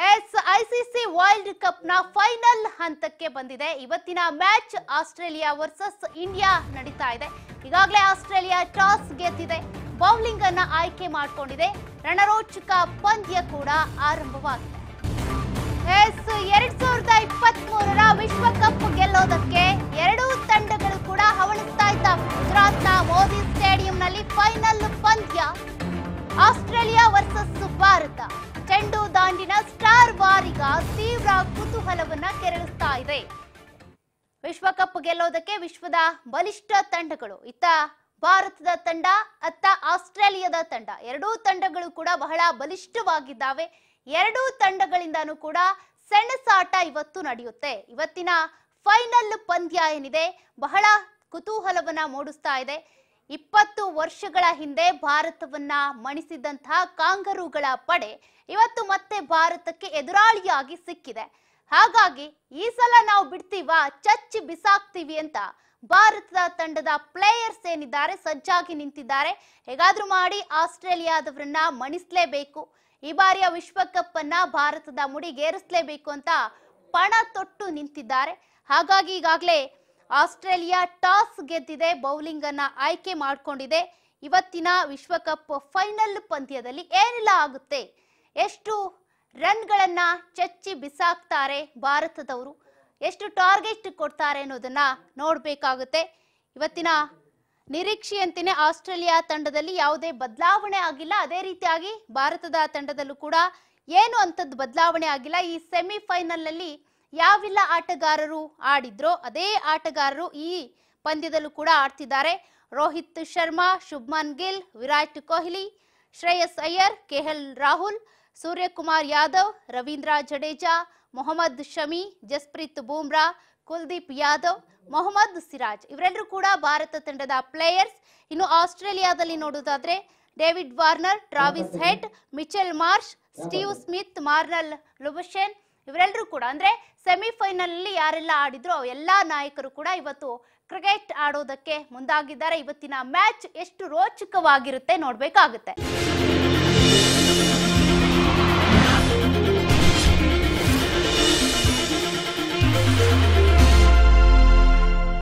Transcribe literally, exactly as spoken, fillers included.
S ICC world cup ನ final ಹಂತಕ್ಕೆ ಬಂದಿದೆ. ಇವತ್ತಿನ ಮ್ಯಾಚ್ ಆಸ್ಟ್ರೇಲಿಯಾ ವರ್ಸಸ್ ಇಂಡಿಯಾ ನಡೀತಾ ಇದೆ. ಈಗಾಗಲೇ ಆಸ್ಟ್ರೇಲಿಯಾ ಟಾಸ್ ಗೆದ್ದಿದೆ, ಬೌಲಿಂಗ್ ಅನ್ನ ಆಯ್ಕೆ ಮಾಡಿಕೊಂಡಿದೆ. ರಣರೋಚಕ ಪಂದ್ಯ ಕೂಡ ಆರಂಭವಾಗಿದೆ. ಎಸ್ ಎರಡ್ ಸಾವಿರದ ಇಪ್ಪತ್ತ್ ಮೂರರ ವಿಶ್ವಕಪ್ ಗೆಲ್ಲೋದಕ್ಕೆ ಎರಡೂ ತಂಡಗಳು ಕೂಡ ಹವಣಿಸ್ತಾ ಇದ್ದಾವೆ. ಗುಜರಾತ್ನ ಮೋದಿ ಸ್ಟೇಡಿಯಂನಲ್ಲಿ ಫೈನಲ್ ಪಂದ್ಯ ಆಸ್ಟ್ರೇಲಿಯಾ ವರ್ಸಸ್ ಭಾರತ. ಚೆಂಡು ದಾಂಡಿನ ಸ್ಟಾರ್ ವಾರಿಗ ತೀವ್ರ ಕುತೂಹಲವನ್ನ ಕೆರಳಿಸ್ತಾ ಇದೆ. ವಿಶ್ವಕಪ್ ಗೆಲ್ಲೋದಕ್ಕೆ ವಿಶ್ವದ ಬಲಿಷ್ಠ ತಂಡಗಳು, ಇತ್ತ ಭಾರತದ ತಂಡ, ಅತ್ತ ಆಸ್ಟ್ರೇಲಿಯಾದ ತಂಡ, ಎರಡೂ ತಂಡಗಳು ಕೂಡ ಬಹಳ ಬಲಿಷ್ಠವಾಗಿದ್ದಾವೆ. ಎರಡೂ ತಂಡಗಳಿಂದಾನೂ ಕೂಡ ಸೆಣಸಾಟ ಇವತ್ತು ನಡೆಯುತ್ತೆ. ಇವತ್ತಿನ ಫೈನಲ್ ಪಂದ್ಯ ಏನಿದೆ ಬಹಳ ಕುತೂಹಲವನ್ನ ಮೂಡಿಸ್ತಾ ಇದೆ. ಇಪ್ಪತ್ತು ವರ್ಷಗಳ ಹಿಂದೆ ಭಾರತವನ್ನ ಮಣಿಸಿದಂತಹ ಕಾಂಗರೂಗಳ ಪಡೆ ಇವತ್ತು ಮತ್ತೆ ಭಾರತಕ್ಕೆ ಎದುರಾಳಿಯಾಗಿ ಸಿಕ್ಕಿದೆ. ಹಾಗಾಗಿ ಈ ಸಲ ನಾವು ಬಿಡ್ತೀವಾ, ಚಚ್ಚಿ ಬಿಸಾಕ್ತೀವಿ ಅಂತ ಭಾರತದ ತಂಡದ ಪ್ಲೇಯರ್ಸ್ ಏನಿದ್ದಾರೆ ಸಜ್ಜಾಗಿ ನಿಂತಿದ್ದಾರೆ. ಹೇಗಾದ್ರೂ ಮಾಡಿ ಆಸ್ಟ್ರೇಲಿಯಾದವರನ್ನ ಮಣಿಸ್ಲೇಬೇಕು, ಈ ಬಾರಿಯ ವಿಶ್ವಕಪ್ ಅನ್ನ ಭಾರತದ ಮುಡಿಗೇರಿಸಲೇಬೇಕು ಅಂತ ಪಣ ತೊಟ್ಟು ನಿಂತಿದ್ದಾರೆ. ಹಾಗಾಗಿ ಈಗಾಗಲೇ ಆಸ್ಟ್ರೇಲಿಯಾ ಟಾಸ್ ಗೆದ್ದಿದೆ, ಬೌಲಿಂಗ್ ಅನ್ನ ಆಯ್ಕೆ ಮಾಡಿಕೊಂಡಿದೆ. ಇವತ್ತಿನ ವಿಶ್ವಕಪ್ ಫೈನಲ್ ಪಂದ್ಯದಲ್ಲಿ ಏನೆಲ್ಲ ಆಗುತ್ತೆ, ಎಷ್ಟು ರನ್ಗಳನ್ನ ಚಚ್ಚಿ ಬಿಸಾಕ್ತಾರೆ ಭಾರತದವರು, ಎಷ್ಟು ಟಾರ್ಗೆಟ್ ಕೊಡ್ತಾರೆ ಅನ್ನೋದನ್ನ ನೋಡ್ಬೇಕಾಗುತ್ತೆ. ಇವತ್ತಿನ ನಿರೀಕ್ಷೆಯಂತೆಯೇ ಆಸ್ಟ್ರೇಲಿಯಾ ತಂಡದಲ್ಲಿ ಯಾವುದೇ ಬದಲಾವಣೆ ಆಗಿಲ್ಲ. ಅದೇ ರೀತಿಯಾಗಿ ಭಾರತದ ತಂಡದಲ್ಲೂ ಕೂಡ ಏನು ಅಂತದ್ದು ಬದಲಾವಣೆ ಆಗಿಲ್ಲ. ಈ ಸೆಮಿಫೈನಲ್ ನಲ್ಲಿ ಯಾವೆಲ್ಲ ಆಟಗಾರರು ಆಡಿದ್ರೋ ಅದೇ ಆಟಗಾರರು ಈ ಪಂದ್ಯದಲ್ಲೂ ಕೂಡ ಆಡ್ತಿದ್ದಾರೆ. ರೋಹಿತ್ ಶರ್ಮಾ, ಶುಭ್ಮನ್ ಗಿಲ್, ವಿರಾಟ್ ಕೊಹ್ಲಿ, ಶ್ರೇಯಸ್ ಅಯ್ಯರ್, ಕೆಎಲ್ ರಾಹುಲ್, ಸೂರ್ಯಕುಮಾರ್ ಯಾದವ್, ರವೀಂದ್ರ ಜಡೇಜಾ, ಮೊಹಮ್ಮದ್ ಶಮಿ, ಜಸ್ಪ್ರೀತ್ ಬೂಮ್ರಾ, ಕುಲ್ದೀಪ್ ಯಾದವ್, ಮೊಹಮ್ಮದ್ ಸಿರಾಜ್ ಇವರೆಲ್ಲರೂ ಕೂಡ ಭಾರತ ತಂಡದ ಪ್ಲೇಯರ್ಸ್. ಇನ್ನು ಆಸ್ಟ್ರೇಲಿಯಾದಲ್ಲಿ ನೋಡೋದಾದ್ರೆ David Warner, Travis Head, Mitchell Marsh, Steve Smith, Marnus Labuschagne ಇವರೆಲ್ಲರೂ ಕೂಡ ಅಂದ್ರೆ ಸೆಮಿಫೈನಲ್ ಅಲ್ಲಿ ಯಾರೆಲ್ಲ ಆಡಿದ್ರು ಎಲ್ಲಾ ನಾಯಕರು ಕೂಡ ಇವತ್ತು ಕ್ರಿಕೆಟ್ ಆಡೋದಕ್ಕೆ ಮುಂದಾಗಿದ್ದಾರೆ. ಇವತ್ತಿನ ಮ್ಯಾಚ್ ಎಷ್ಟು ರೋಚಕವಾಗಿರುತ್ತೆ ನೋಡ್ಬೇಕಾಗುತ್ತೆ.